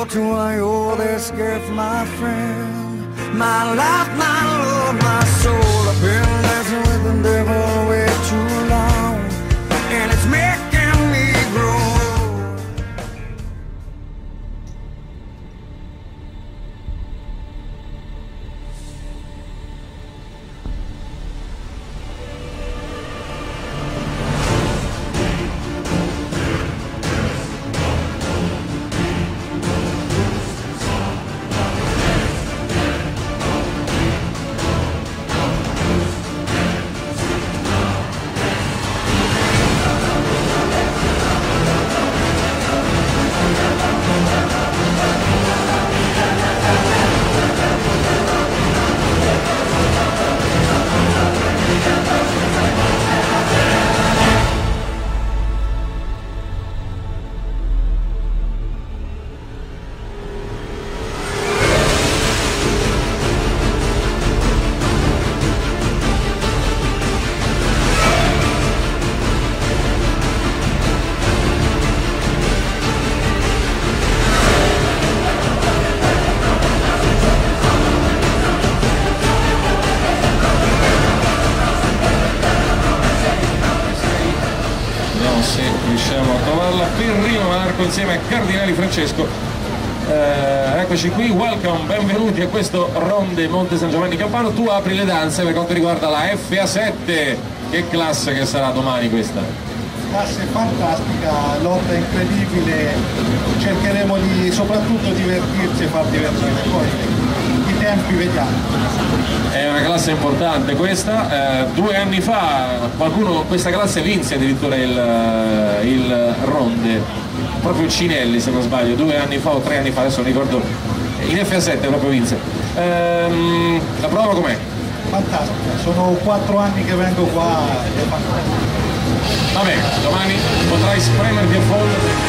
what do I owe this gift, my friend? My life, my love, my soul. I've been dancing with the devil way too long, and it's making me grow. Se riusciamo a trovarla. Perrino Marco insieme a Cardinali Francesco. Eccoci qui, welcome, benvenuti a questo Ronde Monte San Giovanni Campano. Tu apri le danze per quanto riguarda la FA7. Che classe che sarà domani questa? Classe fantastica, lotta incredibile, cercheremo di soprattutto divertirci e far divertire, poi i tempi vediamo. È una classe importante questa, 2 anni fa qualcuno questa classe vinse addirittura il Ronde, proprio Cinelli se non sbaglio, 2 anni fa o 3 anni fa, adesso non ricordo, in FA7 proprio vinse. La prova com'è? Fantastica, sono 4 anni che vengo qua ed è fantastica. Vabbè, domani potrai spremerti a fondo.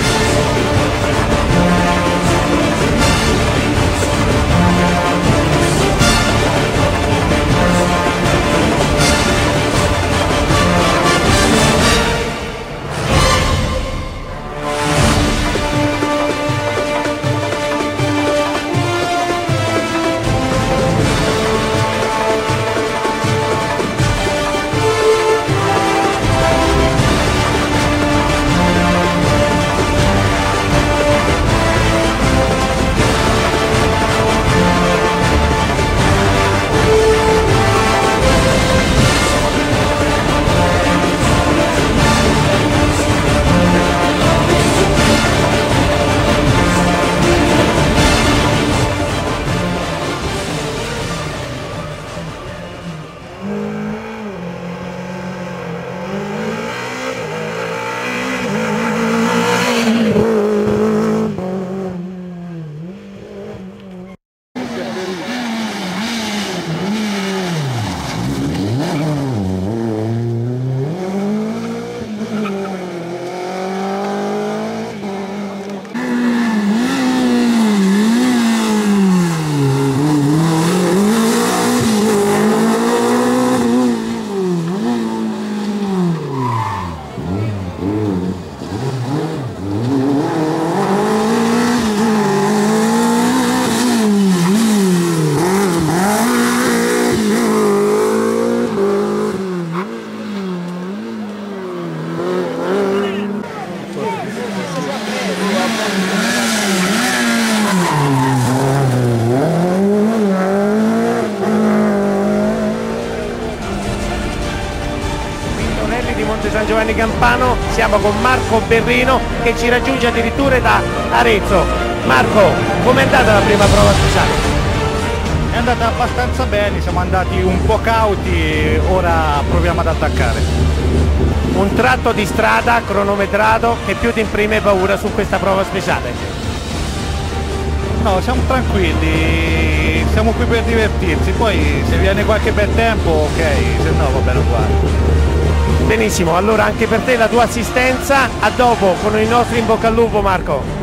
San Giovanni Campano, siamo con Marco Perrino che ci raggiunge addirittura da Arezzo. Marco, com'è andata la prima prova speciale? È andata abbastanza bene, siamo andati un po' cauti, ora proviamo ad attaccare. Un tratto di strada cronometrato, che più ti imprime paura su questa prova speciale? No, siamo tranquilli, siamo qui per divertirsi, poi se viene qualche bel tempo ok, se no va bene uguale. Benissimo, allora anche per te la tua assistenza, a dopo con i nostri in bocca al lupo Marco.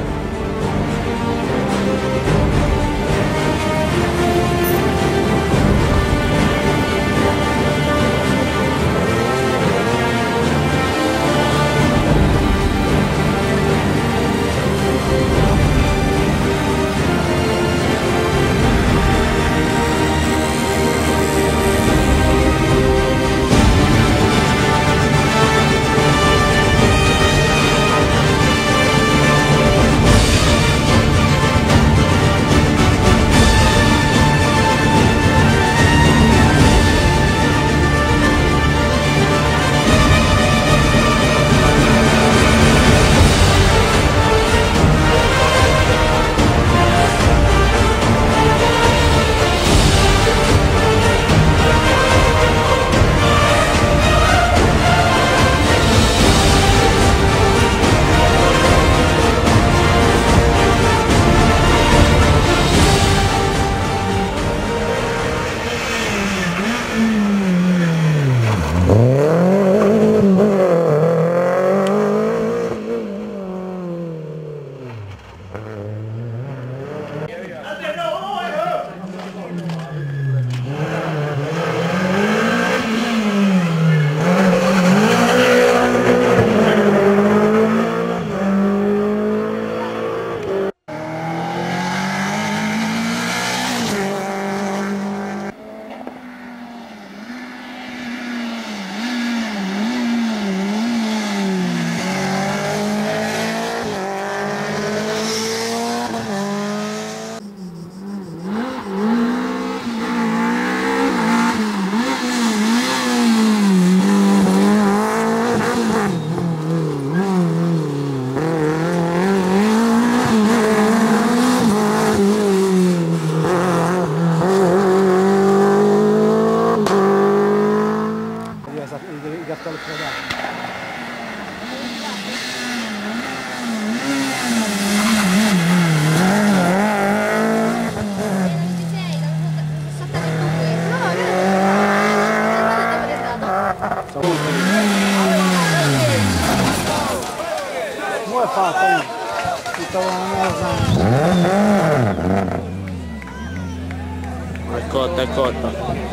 cotta, è cotta.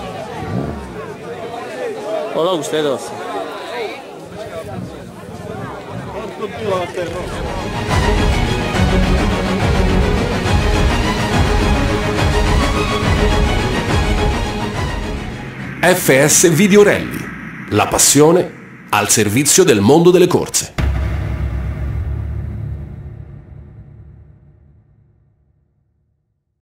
Hola ustedes. FS Video Rally, la passione al servizio del mondo delle corse.